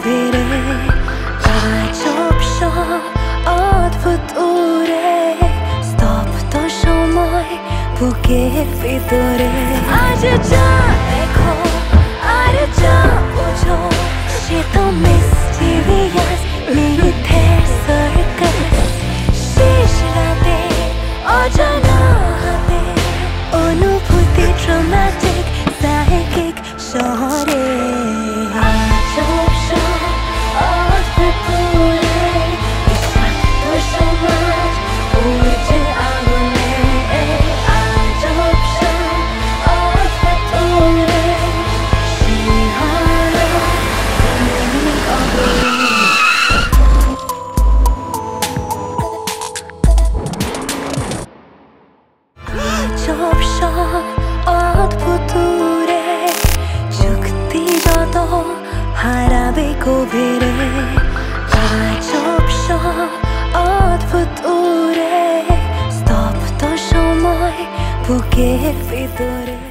গভীরে আজব সব অদ্ভুত উড়ে স্তব্ধ সময় বুকের ভিতরে আজ যা দেখো আর যা বোঝো সে তো মিস্টিরিয়াস মিথ্যের সার্কাস শেষ রাতে অজানা হাতে অনুভূতি ড্রামাটিক সাইকিক শহরে আজব সব অদ্ভুত উড়ে বিষাক্ত সমাজ উড়ছে আগুনে আজব সব অদ্ভুত উড়ে শিহরণ অবরে আজব সব অদ্ভুত উড়ে যুক্তি যত হারাবে গভীরে আজব সব অদ্ভুত উড়ে স্তব্ধ সময় বুকের ভিতরে